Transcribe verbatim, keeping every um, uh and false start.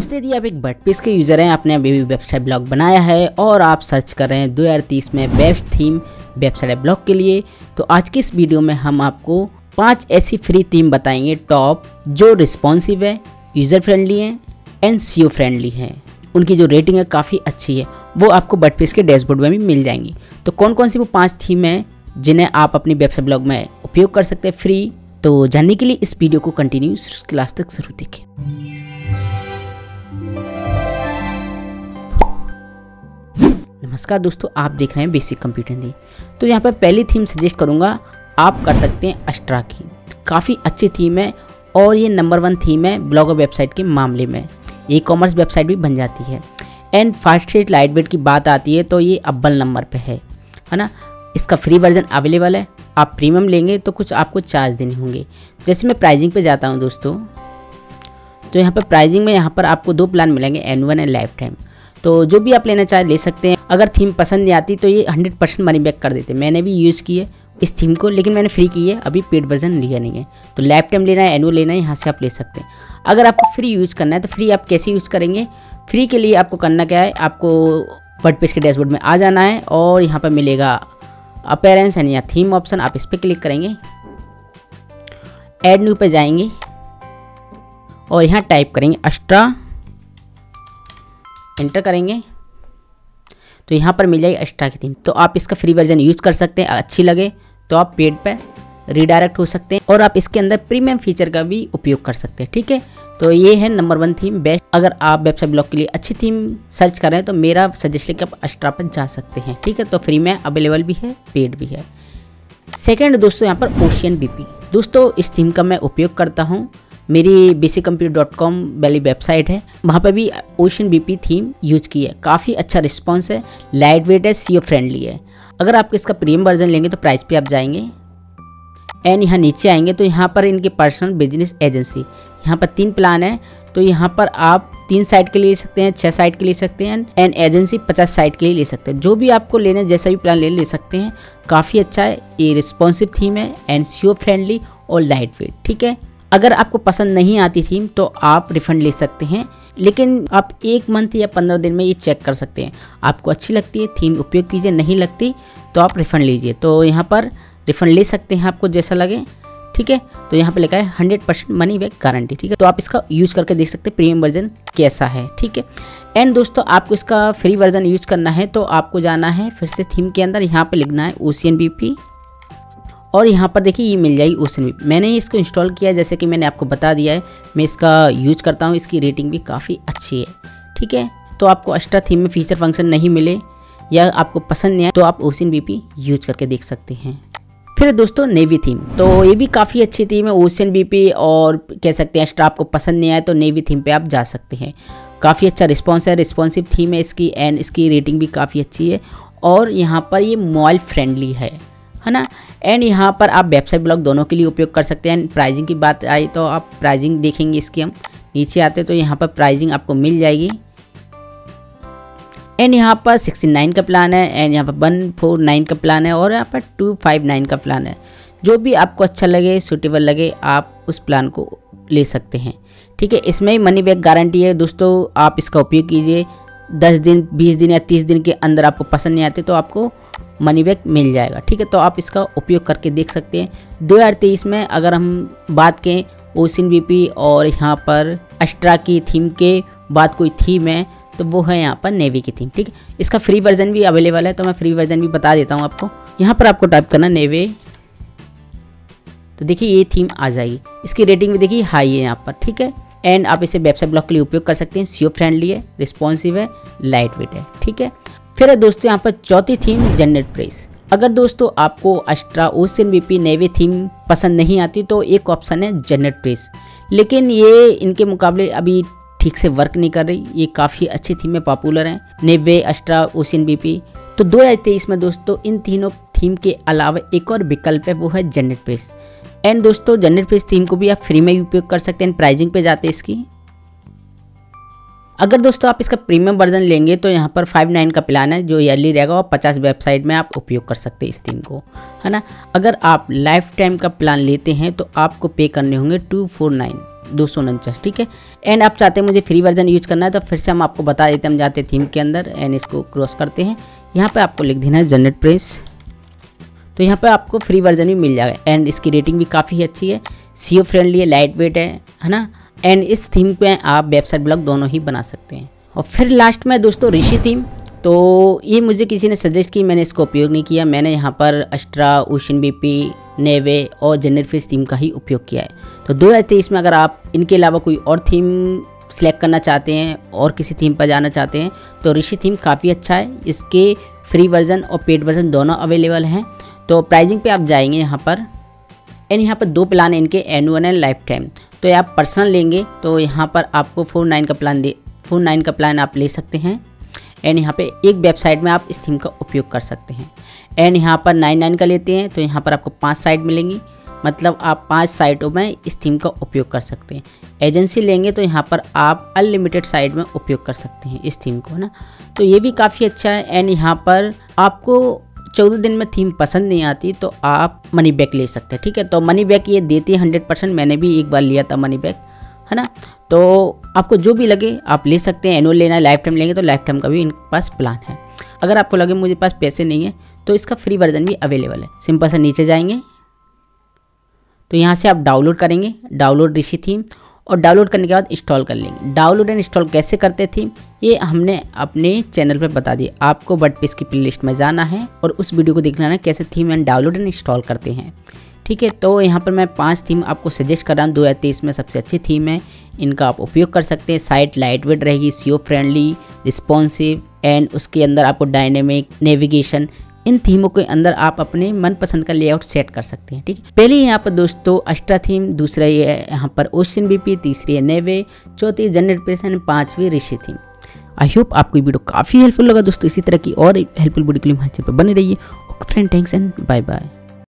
दोस्तों, यदि आप एक वर्डप्रेस के यूज़र हैं, आपने अभी भी वेबसाइट ब्लॉग बनाया है और आप सर्च कर रहे हैं दो हज़ार तीस में बेस्ट थीम वेबसाइट ब्लॉग के लिए, तो आज की इस वीडियो में हम आपको पांच ऐसी फ्री थीम बताएंगे टॉप, जो रिस्पॉन्सिव है, यूज़र फ्रेंडली हैं एंड सीओ फ्रेंडली हैं। उनकी जो रेटिंग है काफ़ी अच्छी है, वो आपको वर्डप्रेस के डैशबोर्ड में भी मिल जाएंगी। तो कौन कौन सी वो पाँच थीम हैं जिन्हें आप अपनी वेबसाइट ब्लॉग में उपयोग कर सकते हैं फ्री। तो जानने के लिए इस वीडियो को कंटिन्यू क्लास तक जरूर देखें। नमस्कार दोस्तों, आप देख रहे हैं बेसिक कंप्यूटर हिंदी। तो यहाँ पर पहली थीम सजेस्ट करूँगा, आप कर सकते हैं अस्ट्रा की। काफ़ी अच्छी थीम है और ये नंबर वन थीम है ब्लॉगर वेबसाइट के मामले में। ई कॉमर्स वेबसाइट भी बन जाती है and fast rate light weight की बात आती है तो ये अव्वल नंबर पे है है ना। इसका फ्री वर्जन अवेलेबल है। आप प्रीमियम लेंगे तो कुछ आपको चार्ज देने होंगे। जैसे मैं प्राइसिंग पे जाता हूँ दोस्तों, तो यहाँ पर प्राइसिंग में यहाँ पर आपको दो प्लान मिलेंगे, एनुअल एंड लाइफ टाइम। तो जो भी आप लेना चाहे ले सकते हैं। अगर थीम पसंद नहीं आती तो ये हंड्रेड परसेंट मनी बैक कर देते हैं। मैंने भी यूज़ की है इस थीम को, लेकिन मैंने फ्री की है, अभी पेड वर्जन लिया नहीं है। तो लाइफ टाइम लेना है, एनुअल लेना है, यहाँ से आप ले सकते हैं। अगर आपको फ्री यूज़ करना है तो फ्री आप कैसे यूज़ करेंगे? फ्री के लिए आपको करना क्या है, आपको वर्डप्रेस के डैशबोर्ड में आ जाना है और यहाँ पर मिलेगा अपीयरेंस एंड या थीम ऑप्शन। आप इस पर क्लिक करेंगे, ऐड न्यू पे जाएंगे और यहाँ टाइप करेंगे अस्ट्रा, एंटर करेंगे तो यहाँ पर मिल जाएगी अस्ट्रा की थीम। तो आप इसका फ्री वर्जन यूज़ कर सकते हैं। अच्छी लगे तो आप पेड पर रीडायरेक्ट हो सकते हैं और आप इसके अंदर प्रीमियम फीचर का भी उपयोग कर सकते हैं। ठीक है, तो ये है नंबर वन थीम बेस्ट। अगर आप वेबसाइट ब्लॉग के लिए अच्छी थीम सर्च कर रहे हैं तो मेरा सजेस्ट है कि आप अस्ट्रा पर जा सकते हैं। ठीक है, तो फ्री में अवेलेबल भी है, पेड भी है। सेकेंड दोस्तों, यहाँ पर ओशियन बीपी। दोस्तों इस थीम का मैं उपयोग करता हूँ। मेरी बेसिक कंप्यूटर डॉट कॉम वाली वेबसाइट है, वहाँ पर भी ओशियन बीपी थीम यूज की है। काफ़ी अच्छा रिस्पॉन्स है, लाइट वेट है, सीओ फ्रेंडली है। अगर आप इसका प्रीमियम वर्जन लेंगे तो प्राइस पे आप जाएंगे एंड यहाँ नीचे आएंगे तो यहाँ पर इनके पर्सनल बिजनेस एजेंसी, यहाँ पर तीन प्लान है। तो यहाँ पर आप तीन साइट के लिए ले सकते हैं, छः साइट के ले सकते हैं एंड एजेंसी पचास साइट के लिए ले सकते हैं। जो भी आपको लेने जैसा भी प्लान ले ले सकते हैं। काफ़ी अच्छा है, ये रिस्पॉन्सिव थीम है एंड सीओ फ्रेंडली और लाइट वेट। ठीक है, अगर आपको पसंद नहीं आती थीम तो आप रिफंड ले सकते हैं, लेकिन आप एक मंथ या पंद्रह दिन में ये चेक कर सकते हैं। आपको अच्छी लगती है थीम उपयोग कीजिए, नहीं लगती तो आप रिफंड लीजिए। तो यहाँ पर रिफंड ले सकते हैं आपको जैसा लगे। ठीक है, तो यहाँ पे लिखा है hundred percent money back guarantee. ठीक है, तो आप इसका यूज़ करके देख सकते हैं प्रीमियम वर्जन कैसा है। ठीक है, एंड दोस्तों आपको इसका फ्री वर्जन यूज़ करना है तो आपको जाना है फिर से थीम के अंदर, यहाँ पे लिखना है ओशियन बीपी और यहाँ पर देखिए ये मिल जाएगी ओशियन बीपी। मैंने इसको इंस्टॉल किया है, जैसे कि मैंने आपको बता दिया है। मैं इसका यूज करता हूँ, इसकी रेटिंग भी काफ़ी अच्छी है। ठीक है, तो आपको अस्ट्रा थीम में फीचर फंक्शन नहीं मिले या आपको पसंद नहीं आए तो आप ओशियन बीपी यूज करके देख सकते हैं। फिर दोस्तों नेवी थीम, तो ये भी काफ़ी अच्छी थीम है ओशियन बीपी, और कह सकते हैं अस्ट्रा आपको पसंद नहीं आए तो नेवी थीम पे आप जा सकते हैं। काफ़ी अच्छा रिस्पॉन्स है, रिस्पॉन्सिव थीम है इसकी एंड इसकी रेटिंग भी काफ़ी अच्छी है और यहाँ पर ये मोबाइल फ्रेंडली है है ना। एंड यहाँ पर आप वेबसाइट ब्लॉग दोनों के लिए उपयोग कर सकते हैं। प्राइसिंग की बात आई तो आप प्राइसिंग देखेंगे इसकी, हम नीचे आते तो यहाँ पर प्राइसिंग आपको मिल जाएगी एंड यहाँ पर सिक्सटी नाइन का प्लान है एंड यहाँ पर वन फोर नाइन का प्लान है और यहाँ पर टू फाइव नाइन का प्लान है। जो भी आपको अच्छा लगे, सूटेबल लगे, आप उस प्लान को ले सकते हैं। ठीक है, इसमें मनी बैक गारंटी है दोस्तों। आप इसका उपयोग कीजिए, दस दिन बीस दिन या तीस दिन के अंदर आपको पसंद नहीं आते तो आपको मनी बैक मिल जाएगा। ठीक है, तो आप इसका उपयोग करके देख सकते हैं। दो हज़ार तेईस में अगर हम बात करें ओशियन बीपी और यहाँ पर अस्ट्रा की थीम के बाद कोई थीम है तो वो है यहाँ पर नेवी की थीम। ठीक है, इसका फ्री वर्जन भी अवेलेबल है तो मैं फ्री वर्जन भी बता देता हूँ आपको। यहाँ पर आपको टाइप करना नेवी, तो देखिए ये थीम आ जाएगी। इसकी रेटिंग भी देखिए हाई है यहाँ पर। ठीक है, एंड आप इसे वेबसाइट ब्लॉग के लिए उपयोग कर सकते हैं। सीओ फ्रेंडली है, रिस्पॉन्सिव है, लाइट वेट है। ठीक है, फिर है दोस्तों यहाँ पर चौथी थीम जेनेट प्रेस। अगर दोस्तों आपको अस्ट्रा ओशियन बीपी नेवी थीम पसंद नहीं आती तो एक ऑप्शन है जेनेट प्रेस, लेकिन ये इनके मुकाबले अभी ठीक से वर्क नहीं कर रही। ये काफ़ी अच्छी थीम में पॉपुलर हैं, नेवे, अस्ट्रा, ओशियन बीपी। तो दो हज़ार तेईस में दोस्तों इन तीनों थीम के अलावा एक और विकल्प है, वो है जेनेट प्रेस। एंड दोस्तों जेनेट प्रेस थीम को भी आप फ्री में उपयोग कर सकते हैं। प्राइसिंग पे जाते हैं इसकी। अगर दोस्तों आप इसका प्रीमियम वर्जन लेंगे तो यहाँ पर फाइव नाइन का प्लान है जो ईयरली रहेगा और पचास वेबसाइट में आप उपयोग कर सकते हैं इस थीम को, है ना। अगर आप लाइफ टाइम का प्लान लेते हैं तो आपको पे करने होंगे टू फोर नाइन दो सौ उनचास, ठीक है। एंड आप चाहते हैं मुझे फ्री वर्जन यूज करना है तो फिर से हम आपको बता देते हैं। हम जाते हैं थीम के अंदर एंड इसको क्रॉस करते हैं। यहाँ पे आपको लिख देना है जनरेट प्रेस, तो यहाँ पे आपको फ्री वर्जन भी मिल जाएगा। एंड इसकी रेटिंग भी काफ़ी अच्छी है, सीओ फ्रेंडली है, लाइट वेट है है ना। एंड इस थीम पे आप वेबसाइट ब्लॉग दोनों ही बना सकते हैं। और फिर लास्ट में दोस्तों ऋषि थीम, तो ये मुझे किसी ने सजेस्ट की, मैंने इसको उपयोग नहीं किया। मैंने यहाँ पर अस्ट्रा, ओशन बीपी, नेवे और जनरेट प्रेस थीम का ही उपयोग किया है। तो दो हज़ार तेईस में अगर आप इनके अलावा कोई और थीम सिलेक्ट करना चाहते हैं और किसी थीम पर जाना चाहते हैं तो ऋषि थीम काफ़ी अच्छा है। इसके फ्री वर्जन और पेड वर्जन दोनों अवेलेबल हैं। तो प्राइसिंग पे आप जाएंगे यहाँ पर एंड यहाँ पर दो प्लान है इनके, एनुअल एंड लाइफ टाइम। तो ये आप पर्सनल लेंगे तो यहाँ पर आपको फोर नाइन का प्लान दे फोर नाइन का प्लान आप ले सकते हैं। एंड यहाँ पे एक वेबसाइट में आप इस थीम का उपयोग कर सकते हैं। एंड यहाँ पर नाइन नाइन का लेते हैं तो यहाँ पर आपको पाँच साइट मिलेंगी, मतलब आप पांच साइटों में इस थीम का उपयोग कर सकते हैं। एजेंसी लेंगे तो यहाँ पर आप अनलिमिटेड साइट में उपयोग कर सकते हैं इस थीम को, है ना। तो ये भी काफ़ी अच्छा है। एंड यहाँ पर आपको चौदह दिन में थीम पसंद नहीं आती तो आप मनी बैक ले सकते हैं, ठीक है। तो मनी बैक ये देती है हंड्रेड परसेंट, मैंने भी एक बार लिया था मनी बैक, है ना। तो आपको जो भी लगे आप ले सकते हैं। एनुअल लेना है, लाइफ टाइम लेंगे तो लाइफ टाइम का भी इनके पास प्लान है। अगर आपको लगे मुझे पास पैसे नहीं है तो इसका फ्री वर्जन भी अवेलेबल है। सिंपल से नीचे जाएंगे तो यहाँ से आप डाउनलोड करेंगे, डाउनलोड ऋषि थीम, और डाउनलोड करने के बाद इंस्टॉल कर लेंगे। डाउनलोड एंड इंस्टॉल कैसे करते थीम ये हमने अपने चैनल पे बता दिया। आपको वर्डप्रेस की प्लेलिस्ट में जाना है और उस वीडियो को देखना है कैसे theme and download and install करते हैं, ठीक है। तो यहाँ पर मैं पांच थीम आपको सजेस्ट कर रहा हूँ। दो हज़ार तेईस में सबसे अच्छी थीम है, इनका आप उपयोग कर सकते हैं। साइट लाइट वेट रहेगी, सीओ फ्रेंडली, रिस्पॉन्सिव एंड उसके अंदर आपको डायनेमिक नेविगेशन। इन थीमों के अंदर आप अपने मनपसंद का लेआउट सेट कर सकते हैं, ठीक है। पहले यहाँ पर दोस्तों अस्ट्रा थीम, दूसरा ये है यहाँ पर ओशन बीपी, तीसरी है नेवे, चौथी जनरेट प्रेस एंड पांचवी ऋषि थीम। आई होप आपको ये वीडियो काफ़ी हेल्पफुल लगा दोस्तों। इसी तरह की और हेल्पफुल वीडियो के लिए हमारे चैनल पर बने रहिए। Okay friend, thanks and bye bye.